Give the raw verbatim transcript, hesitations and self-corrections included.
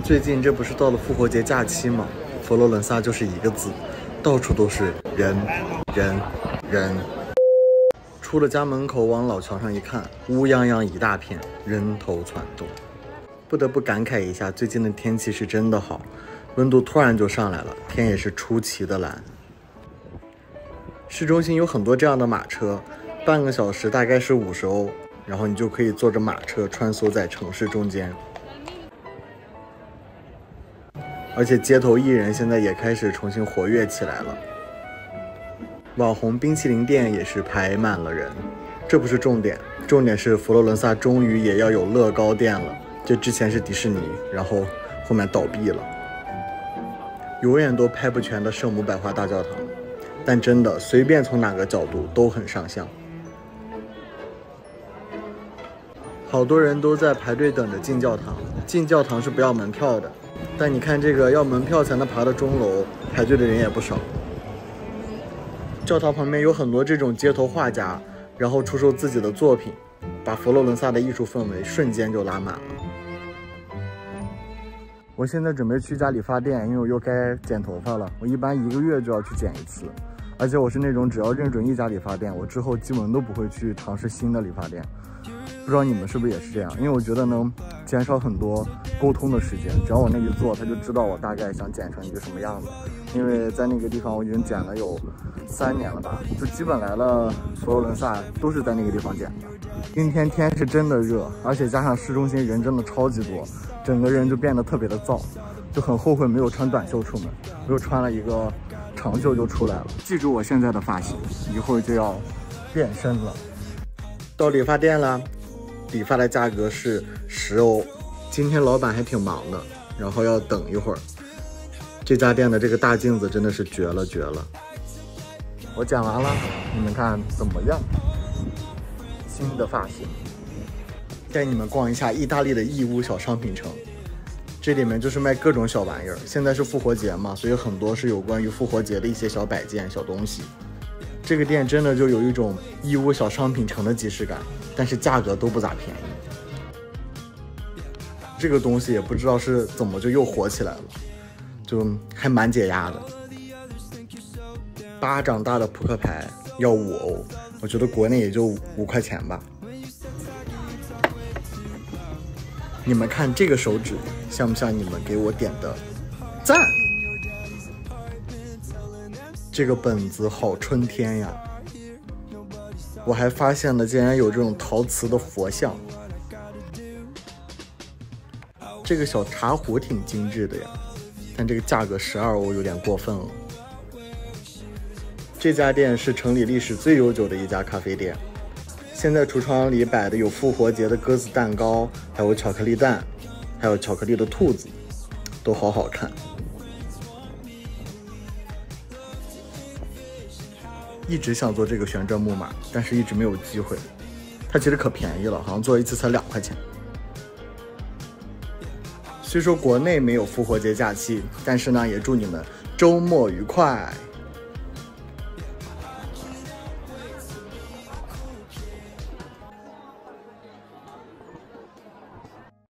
最近这不是到了复活节假期吗？佛罗伦萨就是一个字，到处都是人，人，人。出了家门口，往老桥上一看，乌泱泱一大片，人头攒动。不得不感慨一下，最近的天气是真的好，温度突然就上来了，天也是出奇的蓝。市中心有很多这样的马车，半个小时大概是五十欧，然后你就可以坐着马车穿梭在城市中间。而且街头艺人现在也开始重新活跃起来了，网红冰淇淋店也是排满了人。这不是重点，重点是佛罗伦萨终于也要有乐高店了。这之前是迪士尼，然后后面倒闭了，永远都拍不全的圣母百花大教堂，但真的随便从哪个角度都很上相。好多人都在排队等着进教堂，进教堂是不要门票的。但你看这个要门票才能爬的钟楼，排队的人也不少。教堂旁边有很多这种街头画家，然后出售自己的作品，把佛罗伦萨的艺术氛围瞬间就拉满了。我现在准备去一家理发店，因为我又该剪头发了。我一般一个月就要去剪一次，而且我是那种只要认准一家理发店，我之后基本都不会去尝试新的理发店。不知道你们是不是也是这样？因为我觉得能减少很多沟通的时间，只要我那一做，他就知道我大概想剪成一个什么样子。因为在那个地方我已经剪了有三年了吧，就基本来了佛罗伦萨都是在那个地方剪的。今天天是真的热，而且加上市中心人真的超级多，整个人就变得特别的燥，就很后悔没有穿短袖出门，我又穿了一个长袖就出来了。记住我现在的发型，一会儿就要变身了。到理发店了。理发的价格是十欧，今天老板还挺忙的，然后要等一会儿。这家店的这个大镜子真的是绝了绝了。我剪完了，你们看怎么样？新的发型。带你们逛一下意大利的义乌小商品城，这里面就是卖各种小玩意儿。现在是复活节嘛，所以很多是有关于复活节的一些小摆件、小东西。这个店真的就有一种义乌小商品城的即视感，但是价格都不咋便宜。这个东西也不知道是怎么就又火起来了，就还蛮解压的。巴掌大的扑克牌要五欧，我觉得国内也就五块钱吧。你们看这个手指像不像你们给我点的赞？这个本子好春天呀！我还发现了竟然有这种陶瓷的佛像。这个小茶壶挺精致的呀，但这个价格十二欧有点过分了。这家店是城里历史最悠久的一家咖啡店，现在橱窗里摆的有复活节的鸽子蛋糕，还有巧克力蛋，还有巧克力的兔子，都好好看。一直想做这个旋转木马，但是一直没有机会。它其实可便宜了，好像做一次才两块钱。虽说国内没有复活节假期，但是呢，也祝你们周末愉快。